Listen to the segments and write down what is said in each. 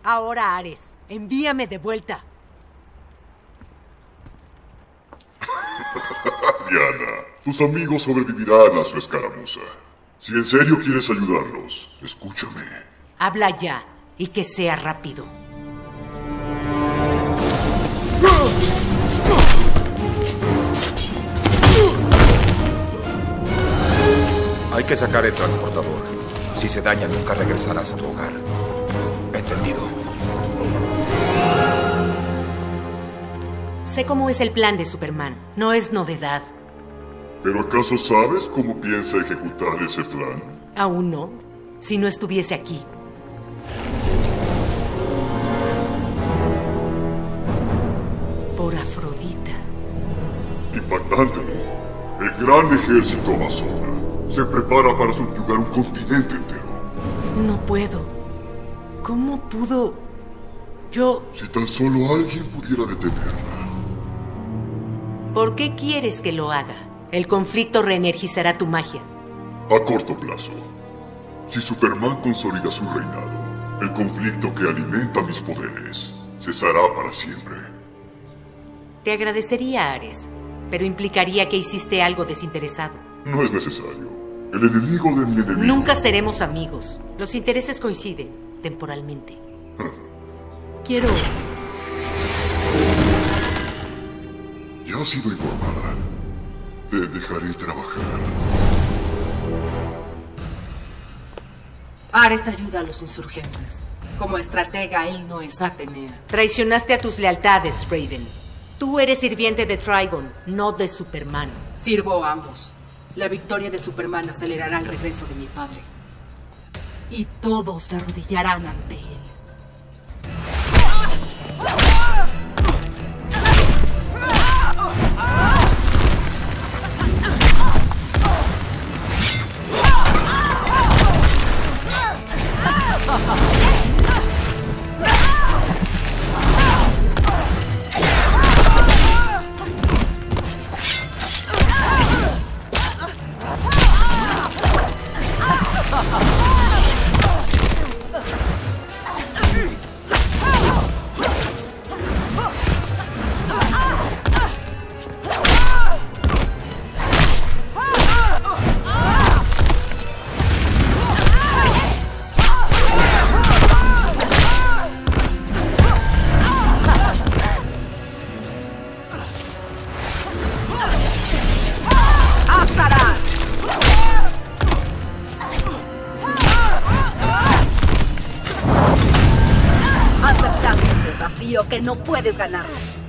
Ahora, Ares, envíame de vuelta. Diana, tus amigos sobrevivirán a su escaramuza. Si en serio quieres ayudarlos, escúchame. Habla ya, y que sea rápido. Hay que sacar el transportador. Si se daña, nunca regresarás a tu hogar. ¿Entendido? Sé cómo es el plan de Superman. No es novedad. ¿Pero acaso sabes cómo piensa ejecutar ese plan? Aún no. Si no estuviese aquí. Por Afrodita. Impactante, ¿no? El gran ejército amazona se prepara para subyugar un continente entero. No puedo. ¿Cómo pudo? Yo... Si tan solo alguien pudiera detenerla. ¿Por qué quieres que lo haga? El conflicto reenergizará tu magia. A corto plazo. Si Superman consolida su reinado, el conflicto que alimenta mis poderes cesará para siempre. Te agradecería, Ares, pero implicaría que hiciste algo desinteresado. No es necesario. El enemigo de mi enemigo... Nunca seremos amigos. Los intereses coinciden, temporalmente. Quiero... Ya has sido informada. Te dejaré trabajar. Ares ayuda a los insurgentes. Como estratega, él no es Atenea. Traicionaste a tus lealtades, Raven. Tú eres sirviente de Trigon, no de Superman. Sirvo a ambos. La victoria de Superman acelerará el regreso de mi padre. Y todos se arrodillarán ante él. Que no puedes ganar.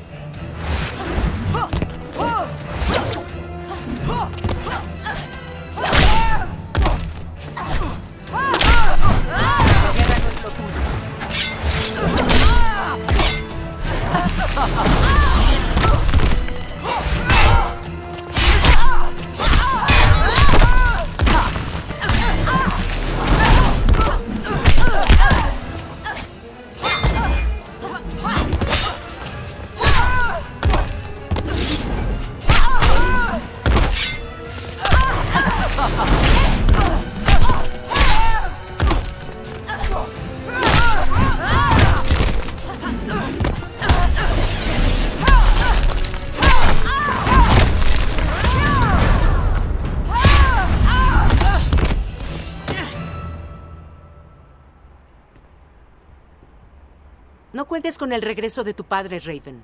No cuentes con el regreso de tu padre, Raven.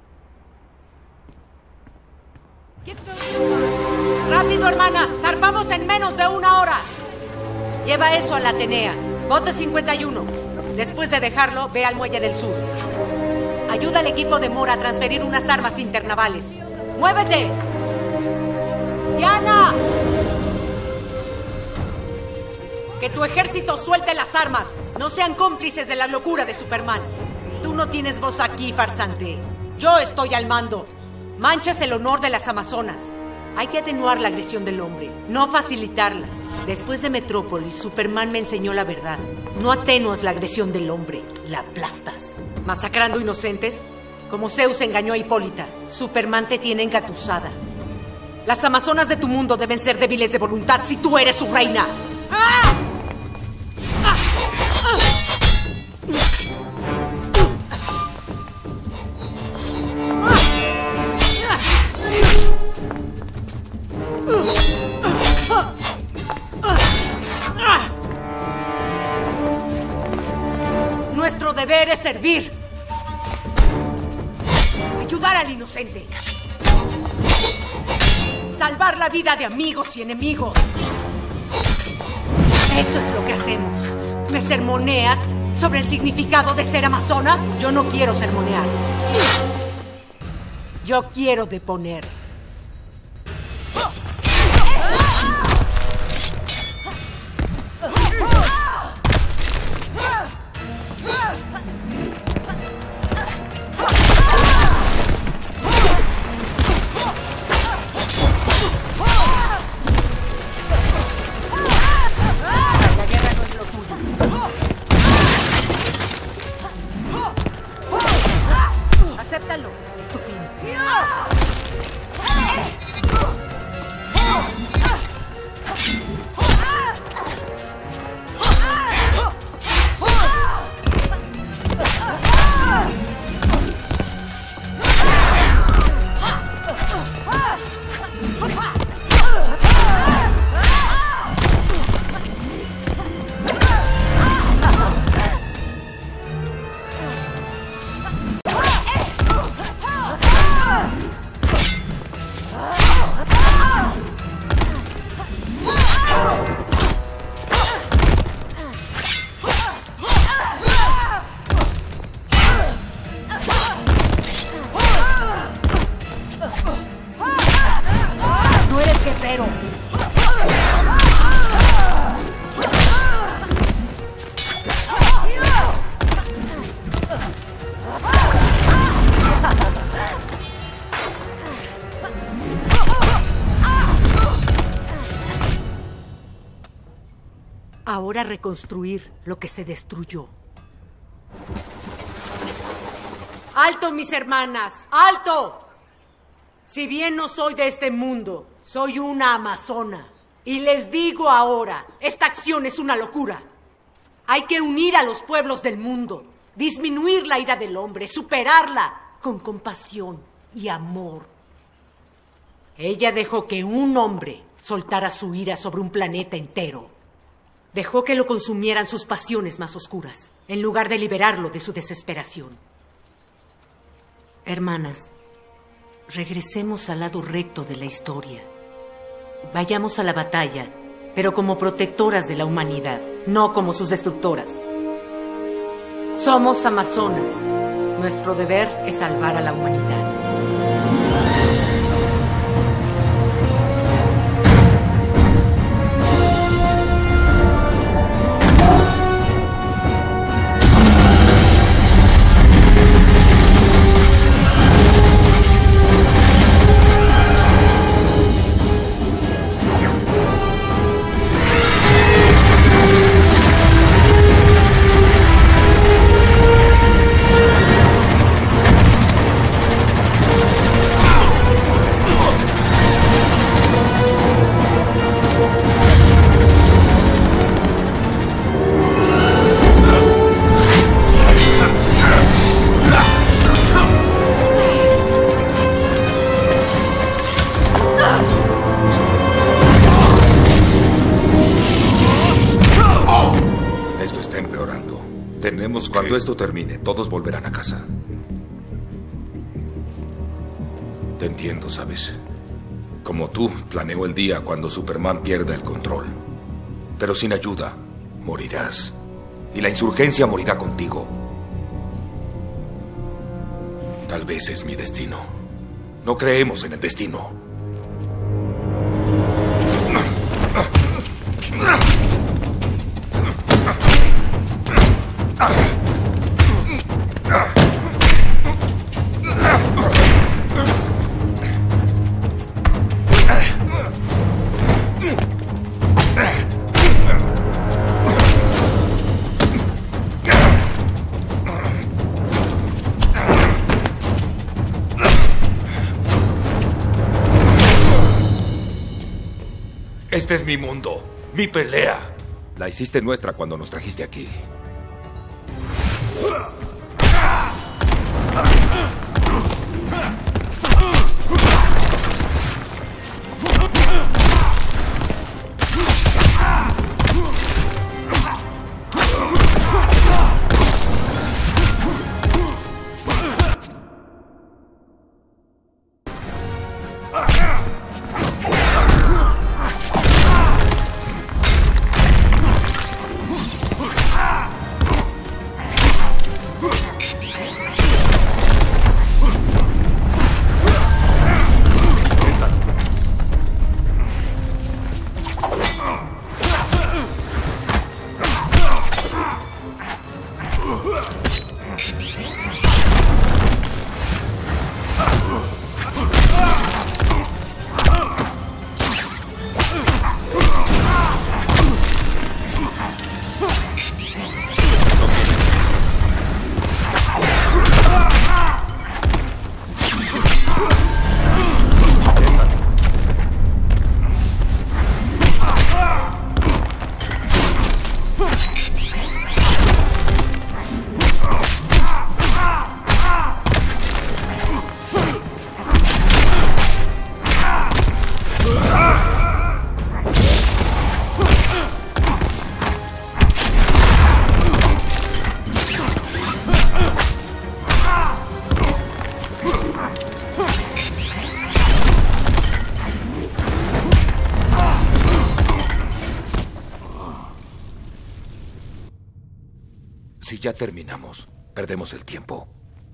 ¡Rápido, hermanas! ¡Zarpamos en menos de 1 hora! Lleva eso a la Atenea. Bote 51. Después de dejarlo, ve al muelle del sur. Ayuda al equipo de Mora a transferir unas armas internavales. ¡Muévete! ¡Diana! Que tu ejército suelte las armas. No sean cómplices de la locura de Superman. Tú no tienes voz aquí, farsante. Yo estoy al mando. Manchas el honor de las Amazonas. Hay que atenuar la agresión del hombre, no facilitarla. Después de Metrópolis, Superman me enseñó la verdad. No atenuas la agresión del hombre, la aplastas. ¿Masacrando inocentes? Como Zeus engañó a Hipólita, Superman te tiene engatusada. Las Amazonas de tu mundo deben ser débiles de voluntad si tú eres su reina. ¡Ah! ¡Ah! ¡Ah! deber es servir. Ayudar al inocente. Salvar la vida de amigos y enemigos. Eso es lo que hacemos. ¿Me sermoneas sobre el significado de ser amazona? Yo no quiero sermonear. Yo quiero deponer. Acéptalo. Es tu fin. No eres guerrero. Ahora reconstruir lo que se destruyó. ¡Alto, mis hermanas! ¡Alto! Si bien no soy de este mundo, soy una amazona. Y les digo ahora, esta acción es una locura. Hay que unir a los pueblos del mundo, disminuir la ira del hombre, superarla con compasión y amor. Ella dejó que un hombre soltara su ira sobre un planeta entero. Dejó que lo consumieran sus pasiones más oscuras, en lugar de liberarlo de su desesperación. Hermanas, regresemos al lado recto de la historia. Vayamos a la batalla, pero como protectoras de la humanidad, no como sus destructoras. Somos amazonas. Nuestro deber es salvar a la humanidad. Cuando esto termine, todos volverán a casa. Te entiendo, ¿sabes? Como tú, planeo el día cuando Superman pierda el control. Pero sin ayuda, morirás. Y la insurgencia morirá contigo. Tal vez es mi destino. No creemos en el destino. Este es mi mundo, mi pelea. La hiciste nuestra cuando nos trajiste aquí. Si ya terminamos, perdemos el tiempo.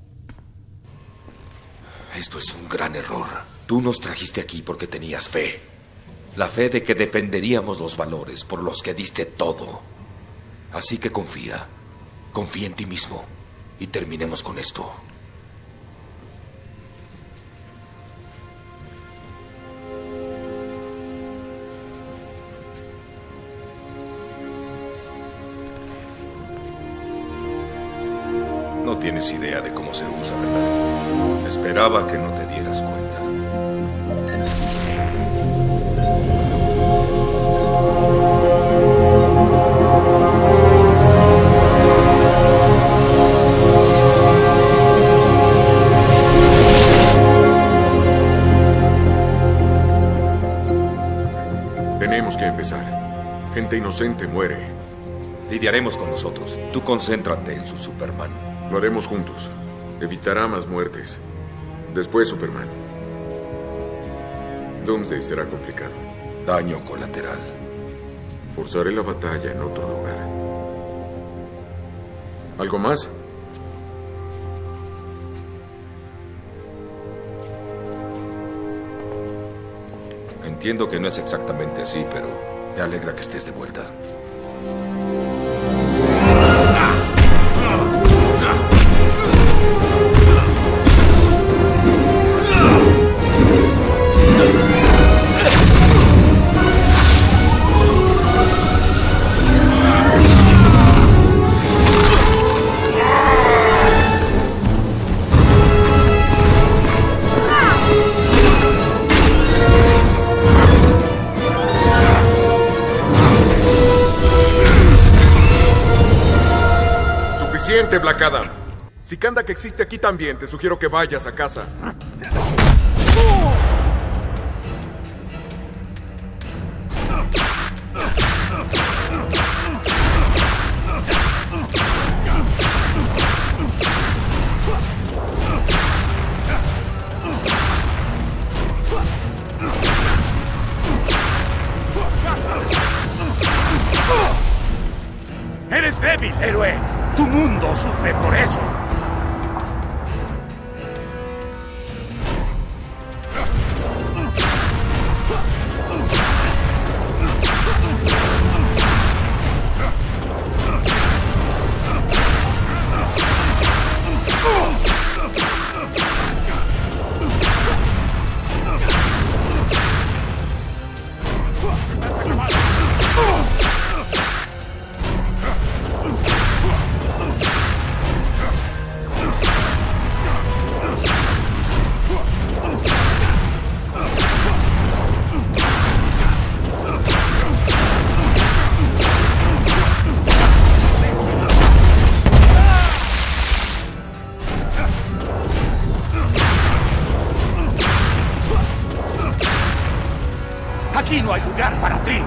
Esto es un gran error. Tú nos trajiste aquí porque tenías fe. La fe de que defenderíamos los valores por los que diste todo. Así que confía. Confía en ti mismo. Y terminemos con esto. No tienes idea de cómo se usa, ¿verdad? Esperaba que no te dieras cuenta. Tenemos que empezar. Gente inocente muere. Lidiaremos con nosotros. Tú concéntrate en su Superman. Lo haremos juntos. Evitará más muertes. Después Superman. Doomsday será complicado. Daño colateral. Forzaré la batalla en otro lugar. ¿Algo más? Entiendo que no es exactamente así, pero me alegra que estés de vuelta. Suficiente, Black Adam. Si Kahndaq existe aquí también, te sugiero que vayas a casa. ¡Eres débil, héroe! ¡Tu mundo sufre por eso! Aquí no hay lugar para ti.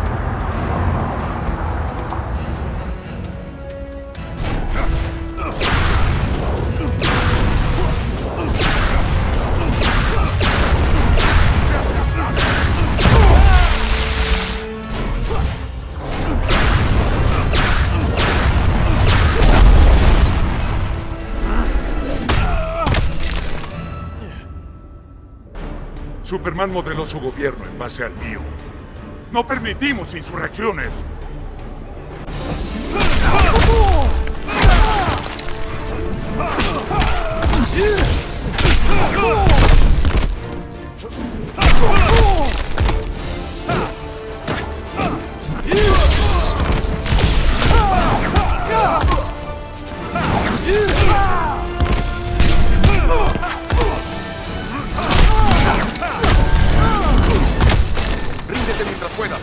Superman modeló su gobierno en base al mío. No permitimos insurrecciones. Ríndete mientras puedas.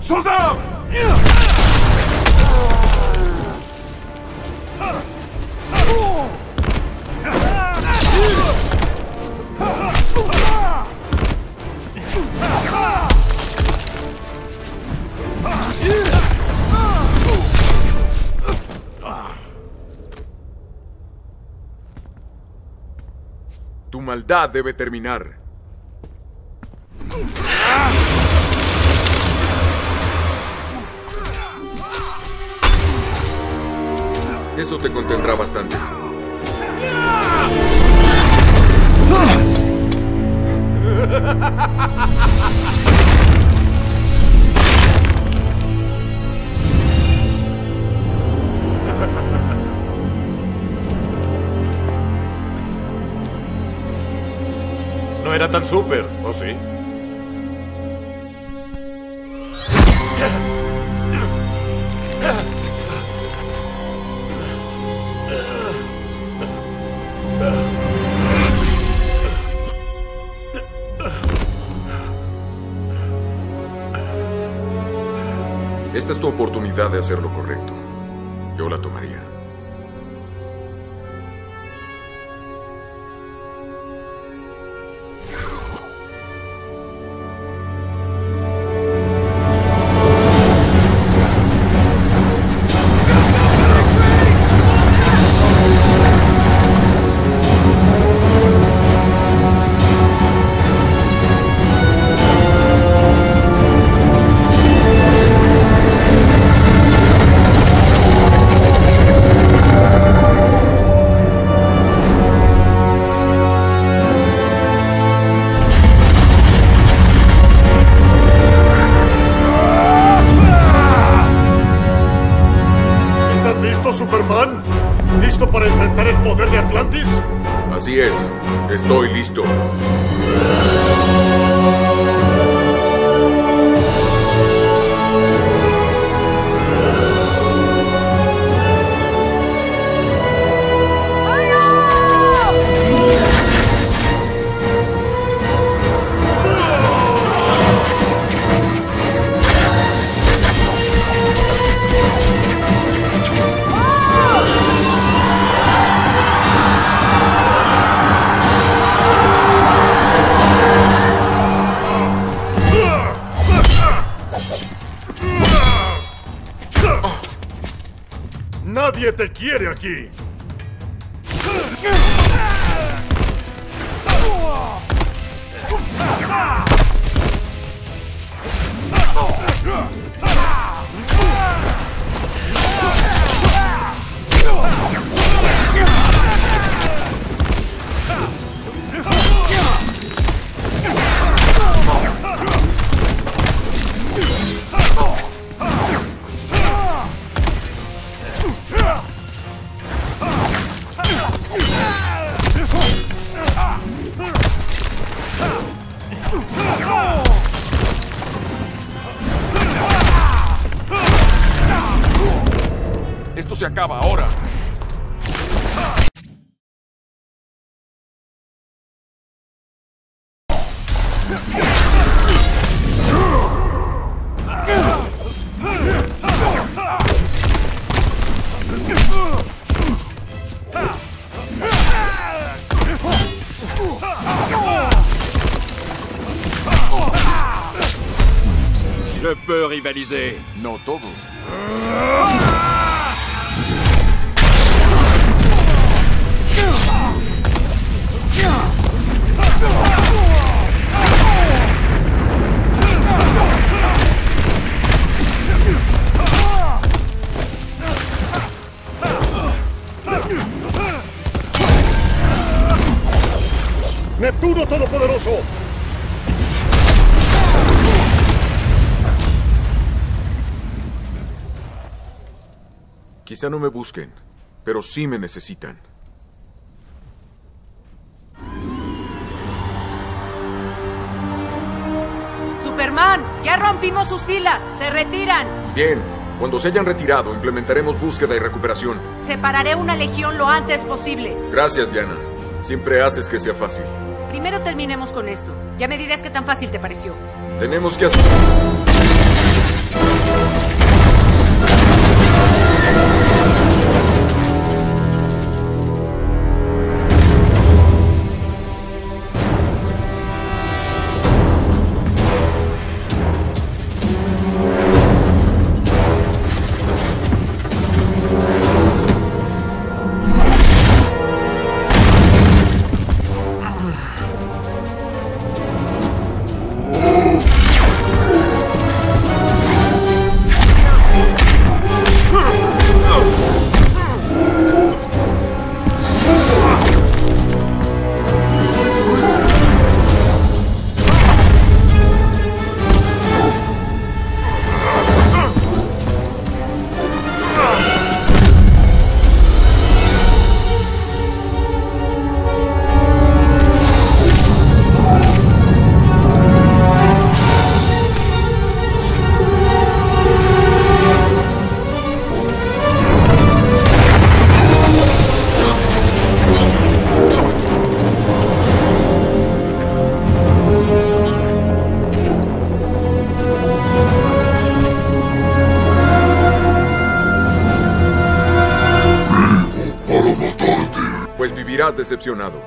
¡Shazam! Tu maldad debe terminar. Eso te contendrá bastante. No era tan súper, ¿o sí? Esta es tu oportunidad de hacer lo correcto. Yo la tomaría. Superman? ¿Listo para enfrentar el poder de Atlantis? Así es. Estoy listo. ¡Nadie te quiere aquí! Esto se acaba ahora. Je peux rivaliser. No todos. ¡Neptuno Todopoderoso! Quizá no me busquen, pero sí me necesitan. ¡Superman! ¡Ya rompimos sus filas! ¡Se retiran! Bien, cuando se hayan retirado, implementaremos búsqueda y recuperación. Separaré una legión lo antes posible. Gracias, Diana. Siempre haces que sea fácil. Primero terminemos con esto. Ya me dirás qué tan fácil te pareció. Tenemos que hacer... has decepcionado.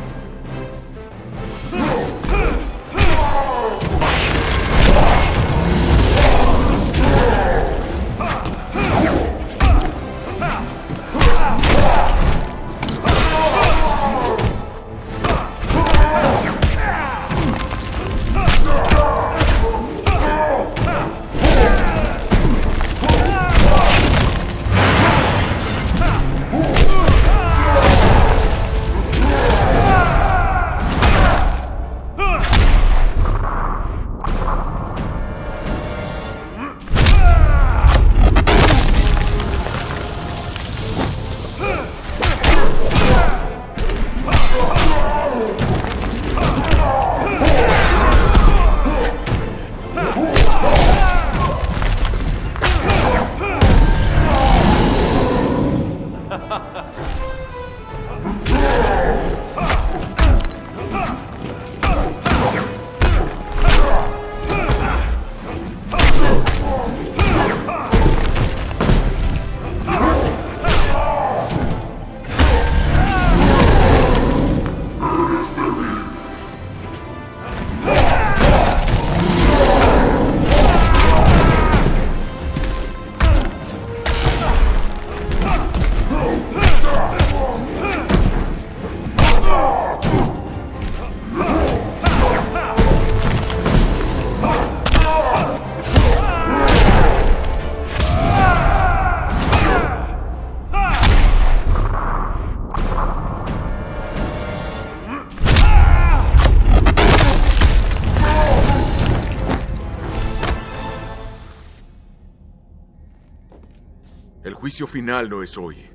El juicio final no es hoy.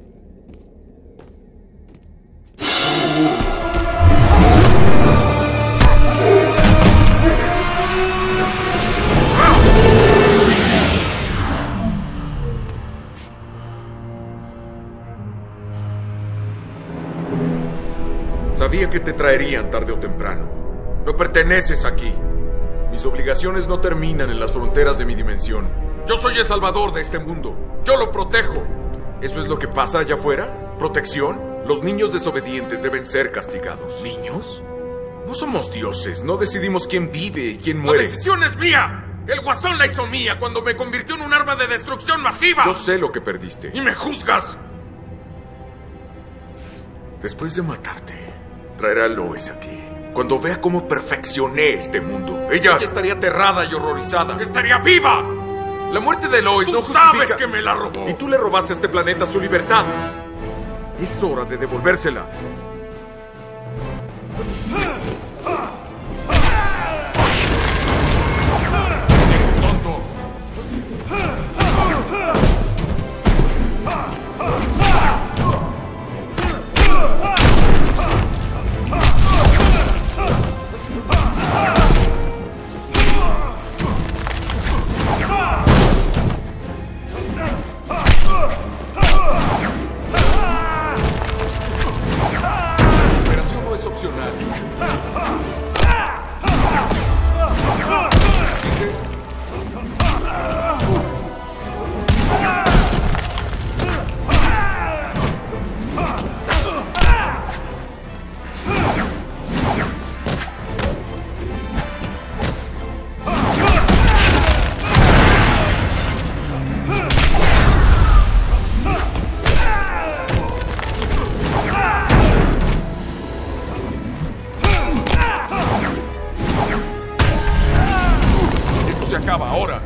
Sabía que te traerían tarde o temprano. No perteneces aquí. Mis obligaciones no terminan en las fronteras de mi dimensión. Yo soy el salvador de este mundo. Yo lo protejo. ¿Eso es lo que pasa allá afuera? ¿Protección? Los niños desobedientes deben ser castigados. ¿Niños? No somos dioses. No decidimos quién vive y quién muere. ¡La decisión es mía! El Guasón la hizo mía cuando me convirtió en un arma de destrucción masiva. Yo sé lo que perdiste. ¡Y me juzgas! Después de matarte, traerá a Lois aquí. Cuando vea cómo perfeccioné este mundo, ella estaría aterrada y horrorizada. ¡Estaría viva! La muerte de Lois no justifica... ¡Tú sabes que me la robó! Y tú le robaste a este planeta su libertad. Es hora de devolvérsela. ¡Tonto! Opcional. Se acaba ahora.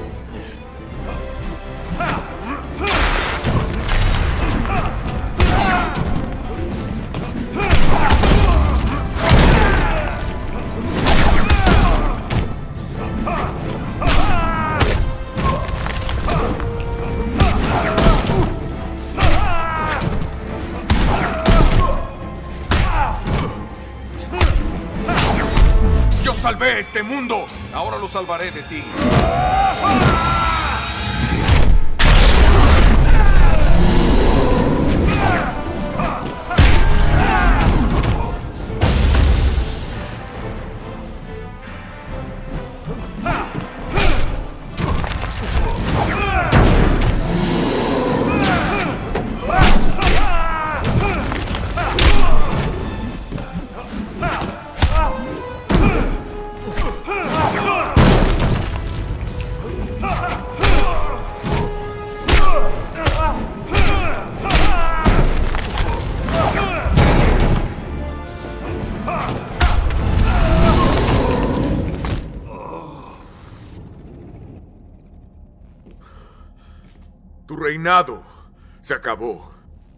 Yo salvé este mundo. Ahora lo salvaré de ti. Tu reinado se acabó.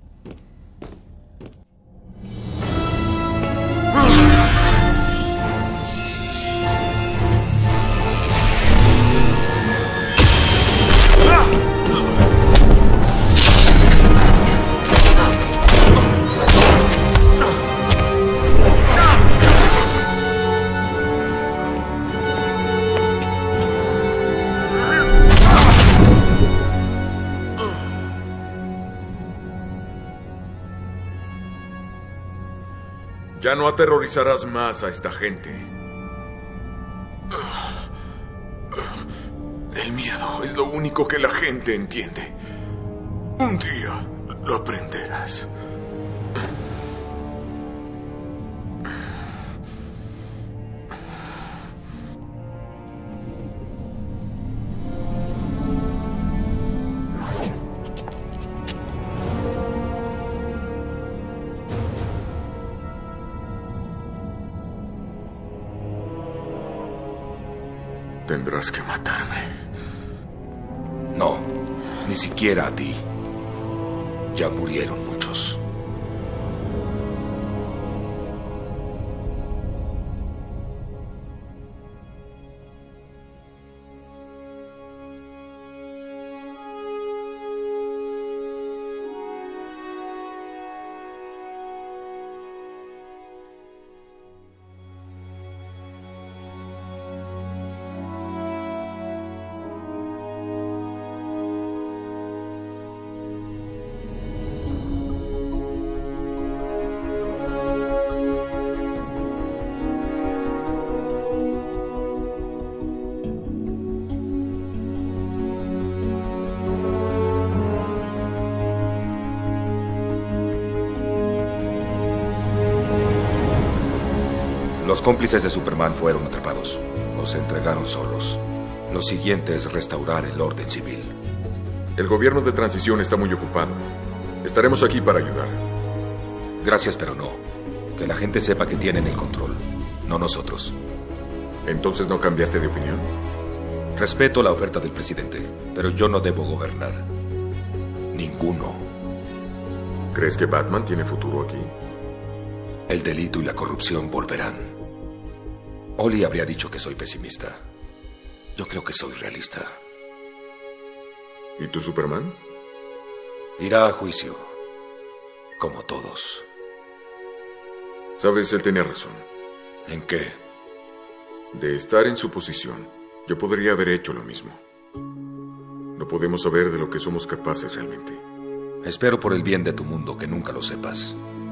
Ya no aterrorizarás más a esta gente. El miedo es lo único que la gente entiende. Un día lo aprenderás. Tendrás que matarme. No, ni siquiera a ti. Ya murieron muchos. Los cómplices de Superman fueron atrapados. Los entregaron solos. Lo siguiente es restaurar el orden civil. El gobierno de transición está muy ocupado. Estaremos aquí para ayudar. Gracias, pero no. Que la gente sepa que tienen el control, no nosotros. ¿Entonces no cambiaste de opinión? Respeto la oferta del presidente, pero yo no debo gobernar. Ninguno. ¿Crees que Batman tiene futuro aquí? El delito y la corrupción volverán. Oli habría dicho que soy pesimista. Yo creo que soy realista. ¿Y tú, Superman? Irá a juicio, como todos. Sabes, él tenía razón. ¿En qué? De estar en su posición, yo podría haber hecho lo mismo. No podemos saber de lo que somos capaces realmente. Espero por el bien de tu mundo que nunca lo sepas.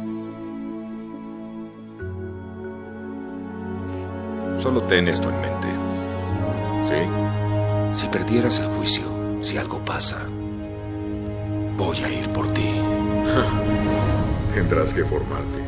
Solo ten esto en mente. ¿Sí? Si perdieras el juicio, si algo pasa, voy a ir por ti. Tendrás que formarte.